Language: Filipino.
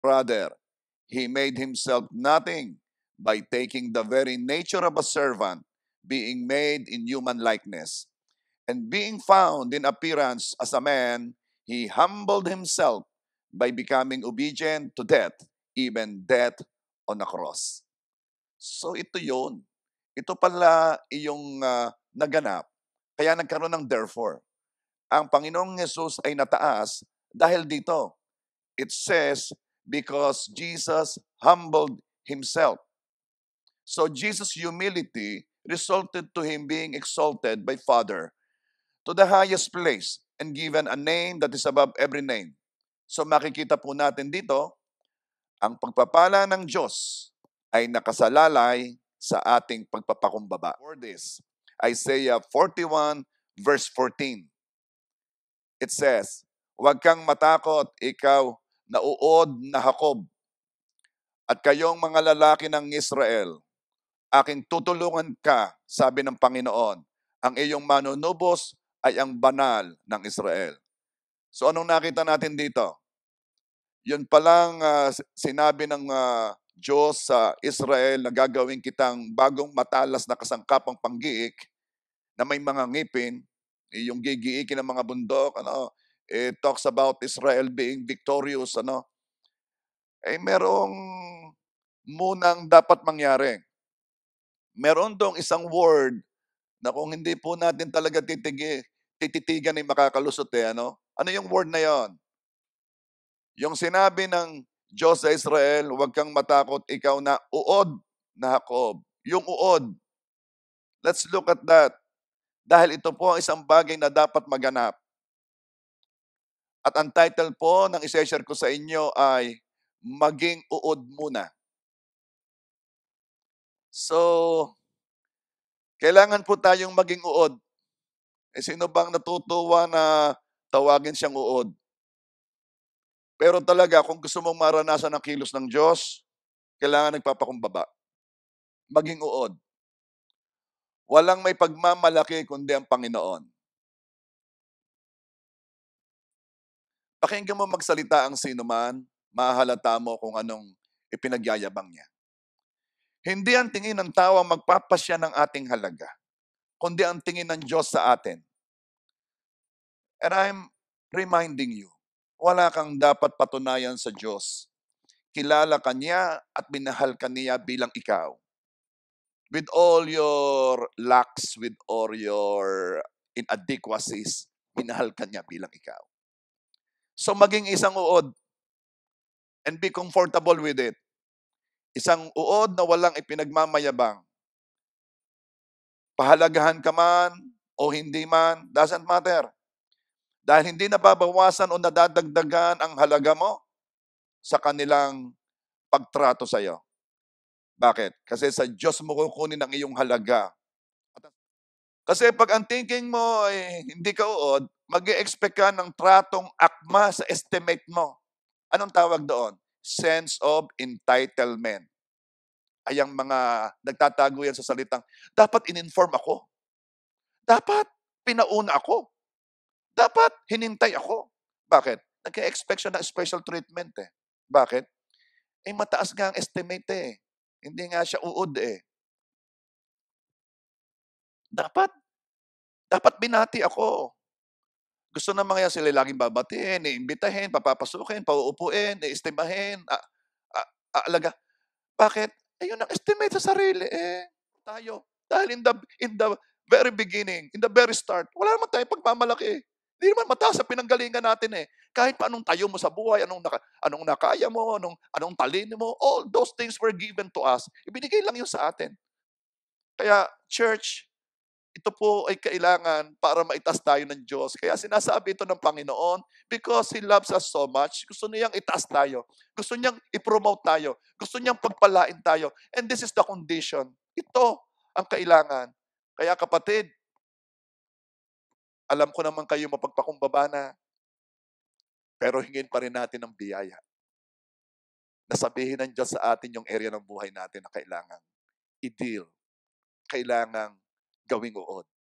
Rather, he made himself nothing by taking the very nature of a servant, being made in human likeness. And being found in appearance as a man, he humbled himself by becoming obedient to death, even death on a cross. So ito yun. Ito pala yung naganap. Kaya nagkaroon ng therefore. Ang Panginoong Yesus ay nataas dahil dito. It says, because Jesus humbled himself. So Jesus' humility resulted to him being exalted by Father to the highest place and given a name that is above every name. So makikita po natin dito, ang pagpapala ng Diyos ay nakasalalay sa ating pagpapakumbaba. For this, Isaiah 41 verse 14. It says, huwag kang matakot, ikaw na uod na Jacob, at kayong mga lalaki ng Israel. Aking tutulungan ka, sabi ng Panginoon. Ang iyong manunubos ay ang banal ng Israel. So anong nakita natin dito? Yun palang sinabi ng Diyos sa Israel na gagawin kitang bagong matalas na kasangkapang panggiik na may mga ngipin, yung gigiikin ng mga bundok, it talks about Israel being victorious, merong munang dapat mangyari. Meron dong isang word na kung hindi po natin talaga tititigan ay makakalusot Ano yung word na yon? Yung sinabi ng Diyos sa Israel, huwag kang matakot, ikaw na uod na Jacob. Yung uod, let's look at that. Dahil ito po ang isang bagay na dapat maganap. At ang title po ng isi-share ko sa inyo ay Maging Uod Muna. So, kailangan po tayong maging uod. Sino bang natutuwa na tawagin siyang uod? Pero talaga, kung gusto mong maranasan ang kilos ng Diyos, kailangan nagpapakumbaba. Maging uod. Walang may pagmamalaki kundi ang Panginoon. Pakinggan mo magsalita ang sinuman, mahalata mo kung anong ipinagyayabang niya. Hindi ang tingin ng tao ang magpapasya ng ating halaga, kundi ang tingin ng Diyos sa atin. And I'm reminding you, wala kang dapat patunayan sa Diyos. Kilala ka niya at minahal ka niya bilang ikaw. With all your lacks, with all your inadequacies, minahal ka niya bilang ikaw. So maging isang uod and be comfortable with it. Isang uod na walang ipinagmamayabang. Pahalagahan ka man o hindi man, doesn't matter. Dahil hindi nababawasan o nadadagdagan ang halaga mo sa kanilang pagtrato sa iyo. Bakit? Kasi sa Diyos mo kukunin ang iyong halaga. Kasi pag ang thinking mo ay hindi ka uod, mag-e-expect ka ng tratong akma sa estimate mo. Anong tawag doon? Sense of entitlement. Ay ang mga nagtatago yan sa salitang, dapat in-inform ako. Dapat pinauna ako. Dapat hinintay ako. Bakit? Nag-e-expect siya ng special treatment eh. Bakit? Mataas nga ang estimate eh. Hindi nga siya uod eh. Dapat binati ako. Gusto ng mga yan sila laging babatiin, iimbitahin, papapasukin, pauupuin, iestimahin, aalaga. Bakit? Ayun ang estimate sa sarili tayo. Dahil in the very beginning, in the very start, wala naman tayong pagmamalaki. Hindi naman mataas sa pinanggalingan natin eh. Kahit pa anong tayo mo sa buhay, anong nakaya mo, anong talino mo, all those things were given to us. Ibinigay lang yun sa atin. Kaya, church, ito po ay kailangan para maitas tayo ng Diyos. Kaya sinasabi ito ng Panginoon, because He loves us so much, gusto niyang itaas tayo. Gusto niyang i-promote tayo. Gusto niyang pagpalain tayo. And this is the condition. Ito ang kailangan. Kaya kapatid, alam ko naman kayo mapagpakumbaba na, pero hingin pa rin natin ng biyaya. Nasabihin ng Diyos sa atin yung area ng buhay natin na kailangan i-deal. Kailangan gawing uod.